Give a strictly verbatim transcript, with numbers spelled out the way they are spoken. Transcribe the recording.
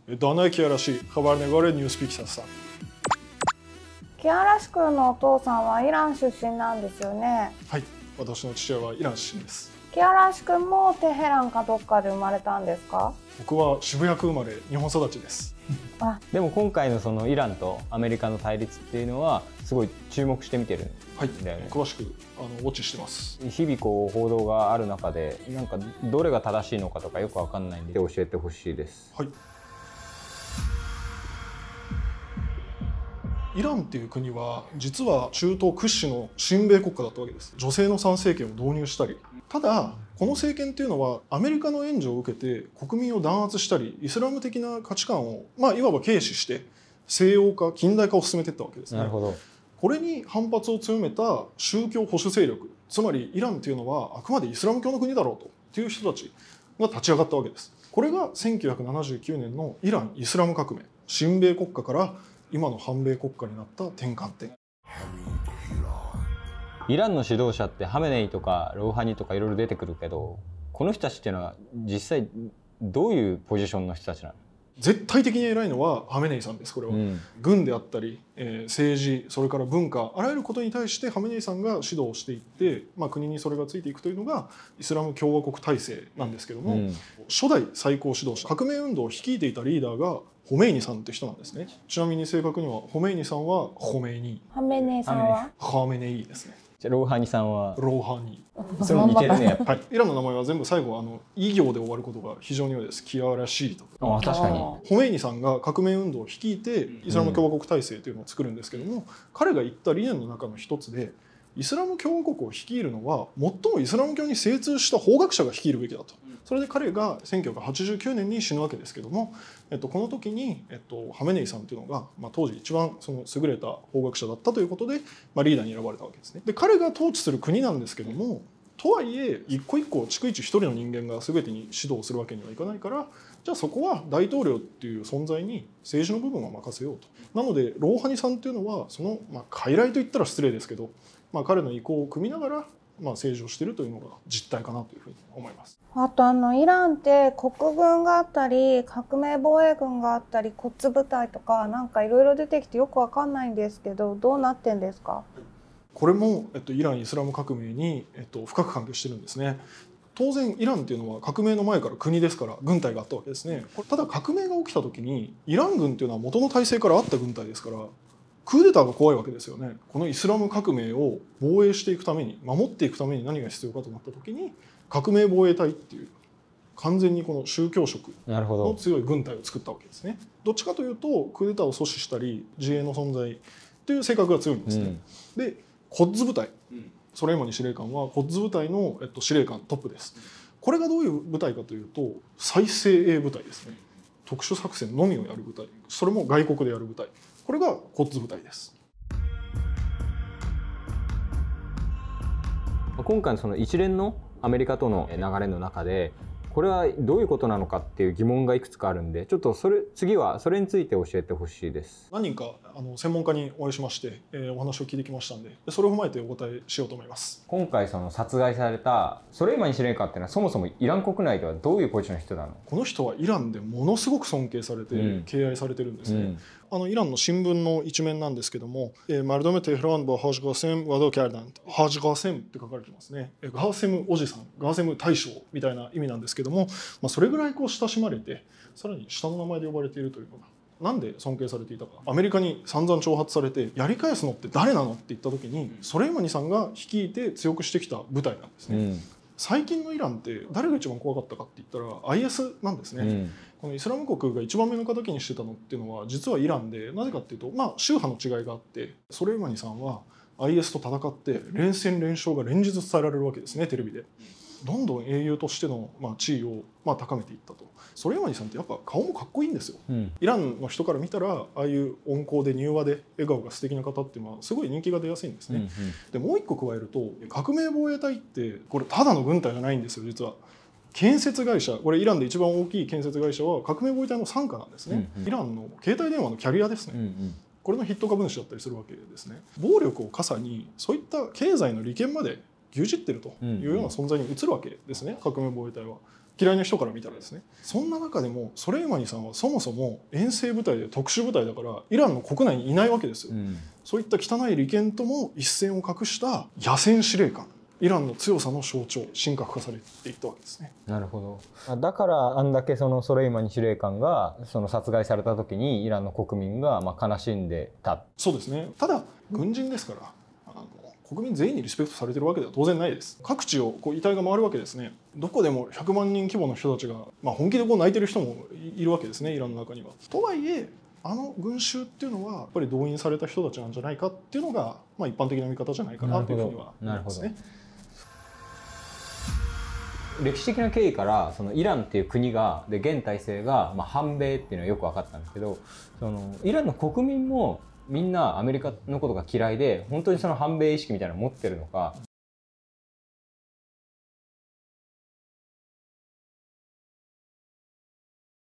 Дана Киараши, Хабар-Негоре Newspeak。 キアラシ君のお父さんはイラン出身なんですよね。 はい、私の父親はイラン出身です。 キアラシ君もテヘランかどっかで生まれたんですか？ 僕は渋谷区生まれ、日本育ちです。 あ、でも今回のそのイランとアメリカの対立っていうのはすごい注目して見てるんだよね。 はい、詳しくあのウォッチしてます。 日々こう報道がある中でなんかどれが正しいのかとかよくわかんないんで教えてほしいです。 はい。イランっていう国は実は中東屈指の親米国家だったわけです。女性の参政権を導入したり、ただこの政権っていうのはアメリカの援助を受けて国民を弾圧したりイスラム的な価値観を、まあ、いわば軽視して西洋化近代化を進めていったわけですね。 なるほど。 これに反発を強めた宗教保守勢力、つまりイランっていうのはあくまでイスラム教の国だろうとっていう人たちが立ち上がったわけです。これがせんきゅうひゃくななじゅうきゅうねんのイラン・イスラム革命、親米国家から今の反米国家になった転換点。 イランの指導者ってハメネイとかロウハニとかいろいろ出てくるけど、この人たちっていうのは実際どういうポジションの人たちなの？ 絶対的に偉いのはハメネイさんです。これは、うん、軍であったり、えー、政治、それから文化、あらゆることに対してハメネイさんが指導していって、まあ、国にそれがついていくというのがイスラム共和国体制なんですけども、うん、初代最高指導者、革命運動を率いていたリーダーがホメイニさんって人なんですね。ちなみに正確にはホメイニさんはホメイニ、 ハメネイさんはハメネイですね。 じゃあロウハニさんはロウハニ。 それ似てるねやっぱり。 はい、イランの名前は全部最後あの異行で終わることが非常に多いです。キアラシーとか。 あ、確かに。 ホメイニさんが革命運動を率いてイスラム共和国体制というのを作るんですけども、うん、彼が言った理念の中の一つで、イスラム共和国を率いるのは最もイスラム教に精通した法学者が率いるべきだと。それで彼がせんきゅうひゃくはちじゅうきゅうねんに死ぬわけですけども、えっと、この時に、えっと、ハメネイさんというのが、まあ、当時一番その優れた法学者だったということで、まあ、リーダーに選ばれたわけですね。で彼が統治する国なんですけども、とはいえ一個一個逐一一人の人間が全てに指導するわけにはいかないから、じゃあそこは大統領っていう存在に政治の部分は任せようと。なのでロウハニさんっていうのはその、まあ、傀儡と言ったら失礼ですけど、まあ、彼の意向を組みながら、まあ、政治をしているというのが実態かなというふうに思います。 あとあのイランって国軍があったり革命防衛軍があったりコッズ部隊とかなんかいろいろ出てきてよくわかんないんですけど、どうなってんですか？ これも、えっと、イラン・イスラム革命に、えっと、深く関係してるんですね。当然イランっていうのは革命の前から国ですから軍隊があったわけですね。これただ革命が起きた時にイラン軍っていうのは元の体制からあった軍隊ですから、クーデターが怖いわけですよね。このイスラム革命を防衛していくために、守っていくために何が必要かとなった時に革命防衛隊っていう完全にこの宗教色の強い軍隊を作ったわけですね。どっちかというとクーデターを阻止したり自衛の存在という性格が強いんですね。うん、でコッズ部隊、ソレイマニ司令官はコッズ部隊の、えっと、司令官トップです。これがどういう部隊かというと再精鋭部隊ですね。特殊作戦のみをやる部隊、それも外国でやる部隊、これがコッズ部隊です。 今回のその一連のアメリカとの流れの中でこれはどういうことなのかっていう疑問がいくつかあるんで、ちょっとそれ次はそれについて教えてほしいです。 何人かあの専門家にお会いしまして、えー、お話を聞いてきましたんで、それを踏まえてお答えしようと思います。 今回その殺害されたソレイマニ司令官っていうのはそもそもイラン国内ではどういうポジションの人なの？ この人はイランでものすごく尊敬されて、うん、敬愛されてるんですね。うん、あのイランの新聞の一面なんですけども、マルドメテヘランバハジガセムワドキャルダン、ハジガセムって書かれてますね。ガーセムおじさん、ガーセム大将みたいな意味なんですけども、まあ、それぐらいこう親しまれて、さらに下の名前で呼ばれているというのが、なんで尊敬されていたか。アメリカに散々挑発されてやり返すのって誰なのって言った時にソレイマニさんが率いて強くしてきた部隊なんですね。うん、最近のイランって誰が一番怖かったかって言ったら アイエス なんですね。うん、このイスラム国が一番目の敵にしてたのっていうのは実はイランで、なぜかっていうと、まあ宗派の違いがあって、ソレイマニさんは アイエス と戦って連戦連勝が連日伝えられるわけですね、テレビで。どんどん英雄としての、まあ、地位を、まあ、高めていったと。ソレイマニさんってやっぱ顔もかっこいいんですよ。うん、イランの人から見たらああいう温厚で柔和で笑顔が素敵な方っていうのはすごい人気が出やすいんですね。うんうん、でもう一個加えると革命防衛隊ってこれただの軍隊じゃないんですよ。実は建設会社、これイランで一番大きい建設会社は革命防衛隊の傘下なんですね。うんうん、イランの携帯電話のキャリアですね。うんうん、これの筆頭株主だったりするわけですね。暴力を傘にそういった経済の利権まで牛耳ってるというような存在に移るわけですね、革命防衛隊は。 嫌いな人から見たらですね。そんな中でもソレイマニさんはそもそも遠征部隊で特殊部隊だからイランの国内にいないわけですよ、うん、そういった汚い利権とも一線を画した野戦司令官、イランの強さの象徴、神格化されていったわけですね。 なるほど。だからあんだけそのソレイマニ司令官がその殺害された時にイランの国民がまあ悲しんでた。 そうですね。ただ軍人ですからあの国民全員にリスペクトされてるわけでは当然ないです。各地をこう遺体が回るわけですね。どこでもひゃくまんにん規模の人たちが、まあ、本気でこう泣いてる人もいるわけですね、イランの中には。とはいえあの群衆っていうのはやっぱり動員された人たちなんじゃないかっていうのが、まあ、一般的な見方じゃないかなというふうには思いますね。 歴史的な経緯からそのイランっていう国がで現体制がまあ反米っていうのはよく分かったんですけど、そのイランの国民もみんなアメリカのことが嫌いで本当にその反米意識みたいなのを持ってるのか、